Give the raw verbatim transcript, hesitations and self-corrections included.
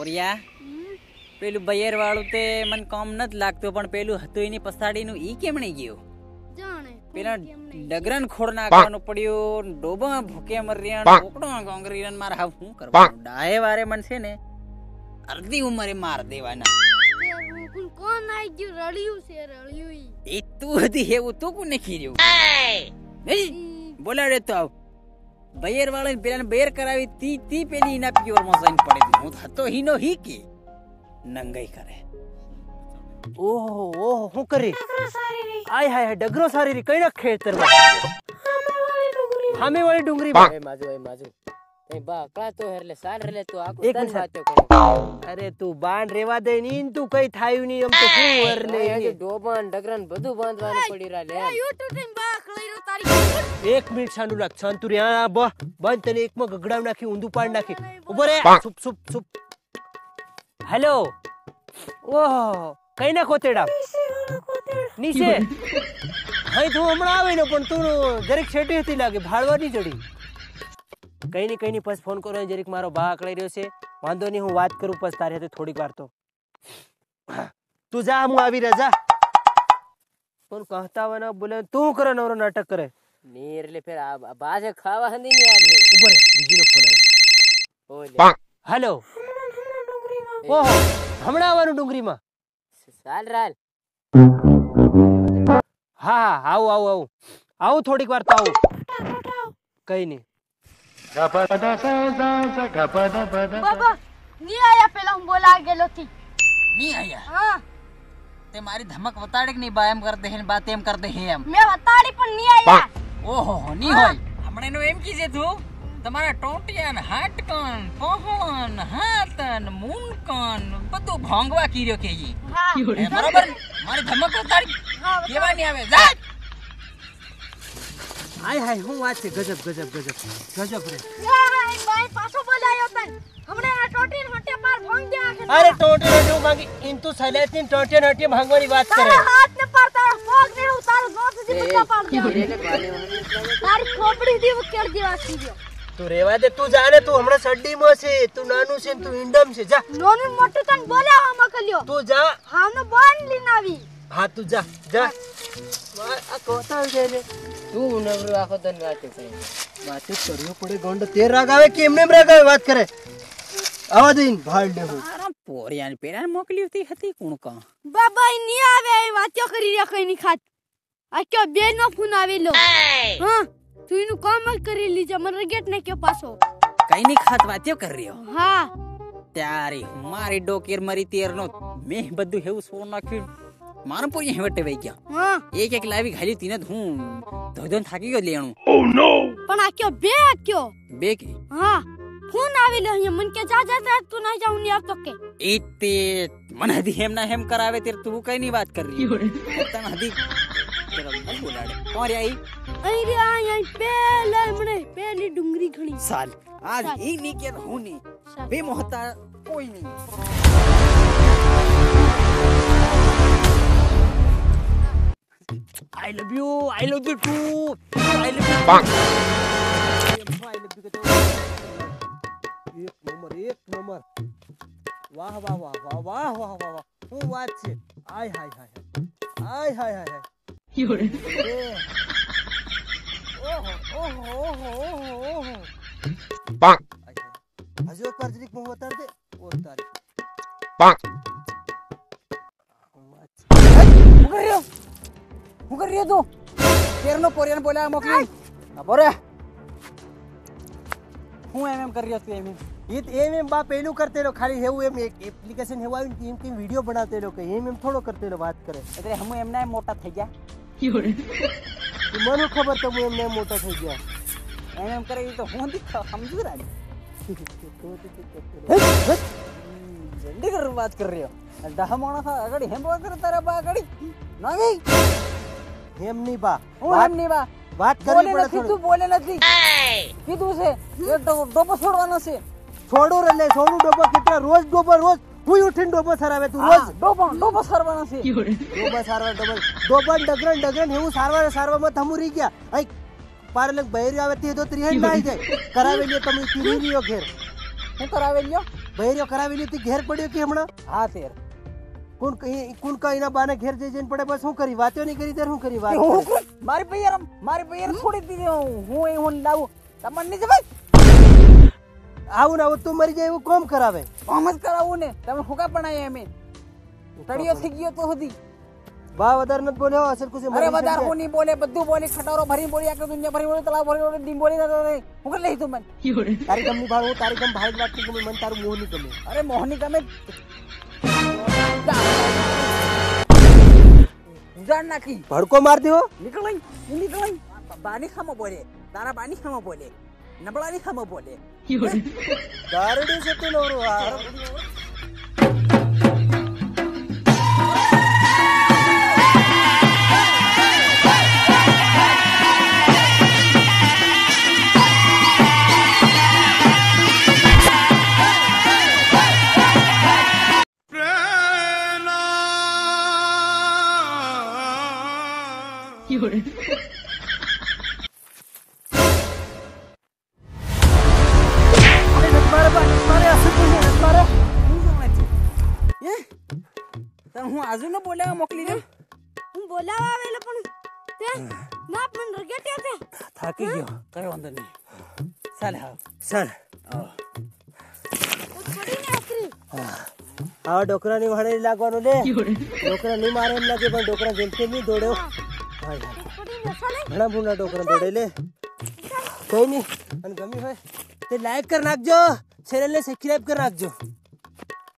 પોરિયા પેલું બયર વાળું તે મને કામ નથી લાગતું પણ પેલું હતું એની પસાડીનું ઈ કેમ નહીં ગયું જાણે પેલા ડગરન ખોડ નાખવાનું પડ્યું ડોબા ભૂકે મર્યા કોકડો કોંગ્રીરન માર હાવ હું કરવાનું ડાય વારે મન છે ને અડધી ઉંમરે માર દેવાના કોણ કોણ આઈ ગયું રળિયું છે રળિયું એ તું હતી એવું તું કોને ખીર્યું એ બોલાડે તો આવ બયર વાળાને પેલાને બેર કરાવી તી તી પેલી એના પ્યોર માં જઈને પડે હું હતો હીનો હી કે નંગાઈ કરે ઓહો ઓહો હું કરી આય હાય હાય ડગરો સારી રી કઈ ના ખેતર માં હામે વાળી ડુંગરી માં એ માજુ એ માજુ એ બા કળા તો એટલે સાર એટલે તો આખો એક તન મિનિટ. વાતો કરે અરે તું બાંધ રેવા દે નીન તું કઈ થાયું ની એમ તો હું વર લે એ ડોબન ડગરન બધું બાંધવાનું પડી રહ્યા લે યુટ્યુબ ને બા ખળઈરો તારી એક મિનિટ સાંડુ લાગ શાંતુરી આ બ બંધ તને એકમાં ગગડાવ નાખી ઊંધું પાડ નાખી ઉભો રે સુપ સુપ સુપ હેલો ઓહો કઈ ના કોતેડા નીચે હાઈ તું હમણાં આવે ને પણ તું જરીક છેટી હતી લાગે ભાળવા નહીં ચડી કઈ ની કઈ ની પછી ફોન કરો જરીક મારો ભા આકળાઈ રહ્યો છે વાંધો નહીં હું વાત કરું પછી તારી સાથે થોડીક વાર તો તું જા હું આવી રહ્યા જા પણ કહતા હોય બોલે તું કરે નવરો નાટક કરે ની એટલે ફેર આ બાજે ખાવા હંધી ની યાદ હે ઉભો રે બીજીનો ફોન આવ્યો ઓલે હેલો ઓહો હમણાં આવવાનું ડુંગરીમાં સાલ રાલ હા હા આવું આવું આવું આવું થોડીક વાર તો આવું કઈ નહીં બાબા ની આયા પેલા હું બોલા ગેલો થી નહીં આયા હા તે મારી ધમક વતાડે કે નહીં બા એમ કર દે ને બા તેમ કર દે એમ મે વતાડી પણ ની આયા ઓહો નહીં હોય હમણે નું એમ કીજે તું તમારા ટોટિયાન હાટકન પહોન હાતન મુનકન બધું ભોંગવા કીર્યો કે ઈ હા એ બરાબર મારી ધમક વતાડી કેવા નહીં આવે જા હાય હાય હું વાત છે ગજબ ગજબ ગજબ ગજબ રે યાર ભાઈ પાછો બોલાયો તન હમણે આ ટોટીન હટે પાર ભંગ ગયા કે અરે ટોટી નટી માંગી ઇન તું સલેતીન ટોટી નટી ભાંગવાની વાત કરે તારા હાથ ને પાર તારા પગ ને હું તારો નોટ થી બચ્ચા પાડ દે તારી ખોપડી થી ઉકેડ દેવા છી ગયો તું રેવા દે તું જાને તું હમણાં સડ્ડીમાં છે તું નાનું છે ને તું ઇન્ડમ છે જા નોનું મોટું તન બોલાવા મકલ્યો તું જા હાનો બોન લીન આવી હા તું જા જા આ કોતા છે ને તું નવરો આખો તન વાતો કરે વાત કરવું પડે ગોંડ તેર રાગ આવે કે એમને રાગ આવે વાત કરે આવા દઈન ભાળ દે હું આરામ પોરિયાને પેલા મોકલી હતી હતી કોણ કા બાબા ઈ ની આવે એ વાતો કરી રહ્યા કઈ ની ખાત આ કે બે નો ફોન આવેલો હા તું એનું કામ જ કરી લીજે મને રગેટ ને કે પાછો કઈ ની ખાત વાત્યો કરી રહ્યો હા ત્યારે મારી ડોકેર મારી તેર નો મેં બધું હેવું સોર નાખ્યું મારા પોરી હેવટે વઈ ગયા હા એક એક લાવી ખાલી તીને જ હું ધોધોન થાકી ગયો લેણું પણ આ કે બે ક્યો બે કે હા ફોન આવેલો અહીંયા મન કે જા જા જા તું ના જાઉં ની આવતો કે ઈતે મને હદી હેમ ના હેમ કરાવે તેર તું કઈ ની વાત કરી રહી તને હદી તેરો ન બોલાડે કોણ રે આઈ અહીં રે અહીં પેલા મને પેલી ડુંગરી ઘણી સાલ આજ ઈ ની કે હું ની બે મોહતા કોઈ ની I love you I love you too I love you I love you એક નંબર એક નંબર વાહ વાહ વાહ વાહ વાહ વાહ વાહ વાહ હું વાત છે આય હાય હાય આય હાય હાય યોરે ઓહો ઓહો ઓહો ઓહો ઓહો પાંક હજુ એક વાર જરીક મોહ ઉતાર દે ઓર તારી પાંક હું કરી રહ્યો હું કરી રહ્યો તું તેરનો પોરિયાને બોલાવા મોકલી બોરે હું એમ એમ કરી રહ્યો છું એમ એમ ઈત એમ એમ બા પેલું કરતેલો ખાલી હેવું એમ એક એપ્લિકેશન હેવું આવ્યું કે એમ કે વિડિયો બનાવતેલો કે એમ એમ થોડો કરતેલો વાત કરે એટલે હમ એમના એમ મોટા થઈ ગયા મને ખબર તો હું એમને મોટા થઈ ગયા એમ એમ કરે તો હું સમજુ રાજ જલ્દી કર વાત કરી રહ્યો દહ માણસ આગળ હેમ વાત કરે તારા બા આગળ ના ગઈ એમ નહીં બા હું એમ નહીં બા વાત કરવી પડે થોડું તું બોલે નથી કીધું છે એ ડોબો છોડવાનો છે છોડું રે લે છોડું ડોબો કેટલા રોજ ડોબો રોજ હું ઉઠીને ડોબો સરાવે તું રોજ ડોબો ડોબો સરવાનો છે ડોબો સારવાર ડોબો ડોબન ડગરન ડગરન એવું સારવાર સારવામાં થમુ રહી ગયા આઈ પાર લગ બહેરી આવે તે તો ત્રિહન ના આવી જાય કરાવે લ્યો તમે કીરી લ્યો ઘેર હું કરાવે લ્યો બહેરીઓ કરાવી લીધી ઘેર પડ્યો કે હમણાં હા તેર કોણ કઈ કોણ કઈના બાને ઘેર જઈ જઈને પડે બસ શું કરી વાતો નહીં કરી ત્યારે શું કરી વાત હું કોણ? મારી પૈયર મારી પૈયર છોડી દીધી હું હું એ હું લાવું તમને નહીં જવાય આવું ના આવું તું મરી જાય એવું કોમ કરાવે કામ જ કરાવું ને તમે હુકા પણ આયા અમે તળિયો થઈ ગયો તો હતી બા વધારે નથી બોલ્યો અસર કુછ અરે વધારે હું નહીં બોલે બધું બોલે ખટારો ભરી બોલી આખી દુનિયા ભરી બોલે તળાવ ભરી બોલે ડીમ બોલી હું કરી લઈ તું મને તારી ગમની ભાળ હું તારી ગમ ભાઈ વાત ગમે મને તારું મોહ નહીં ગમે અરે મોહની ગમે જાણ નાખી ભડકો માર દેવો નીકળાઈ નીકળાઈ બાની ખામો બોલે તારા બાની ખામો બોલે નબળાની ખામો બોલે દારૂડી છે તું નવરો આ હું આજુ ન બોલાવા મોકલી દઉં હું બોલાવા આવેલો પણ તે ના પણ રગેટ્યો તે થાકી ગયો કઈ વાંધો નહીં ચાલ હા ચાલ છોડીને આકરી આ ડોકરાની વાડે લાગવાનું લે ડોકરા નહીં મારે એમ લાગે પણ ડોકરા જેમકે નહીં દોડ્યો છોડીને ચાલે ઘણા બુના ડોકરા દોડે લે કઈ નહીં અને ગમી હોય તે લાઈક કર નાખજો ચેનલને સબસ્ક્રાઇબ કર નાખજો